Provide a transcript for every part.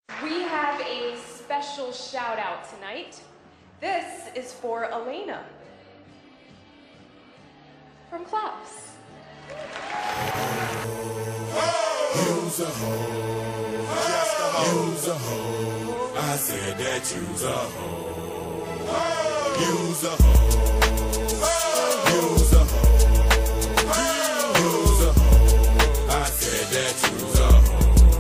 We have a special shout out tonight. This is for Elena from Klaus. You's a hoe, just a hoe. You's a hoe. I said that you's a hoe. You's a hoe. You's a hoe. You's a hoe. I said that you's a hoe.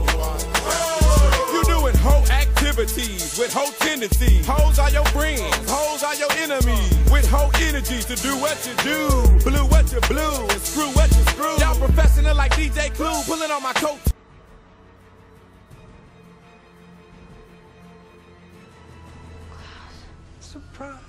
You doing hoe activities with hoe tendencies. Hoes are your friends, hoes are your enemies. With hoe energies to do what you do, blue what you blue, and screw what you screw. Y'all professional like DJ Clue, pulling on my coat. Surprise.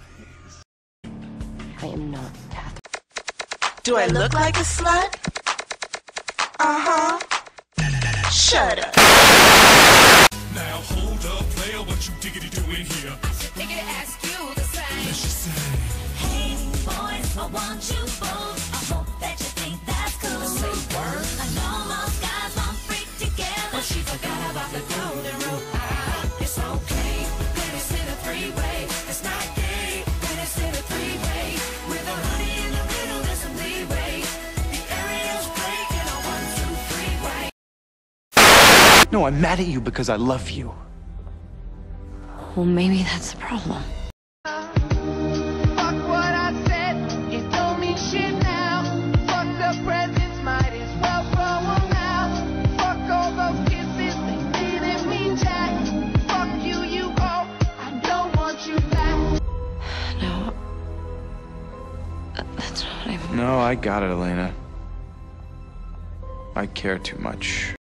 I am not Catherine. Do I look like a slut? Uh-huh. Shut up. Now hold up, player, what you diggity doing here? I should diggity ask you the same. Let's just say, Hey boys, I want you both. I hope that you think that's cool. Say word. I know most guys want freak together, but she forgot about the golden rule. It's okay when it's in a three-way. It's not gay when it's in a three-way. With a honey in the middle, there's some leeway. The area's great in a 1, 2, 3 way. No, I'm mad at you because I love you. Well, maybe that's the problem. Fuck what I said, it don't mean shit now. Fuck the presents, might as well throw them out. Fuck all those kisses, they didn't mean jack. Fuck you, you all, I don't want you back. No. That's not what I mean. No, I got it, Elena. I care too much.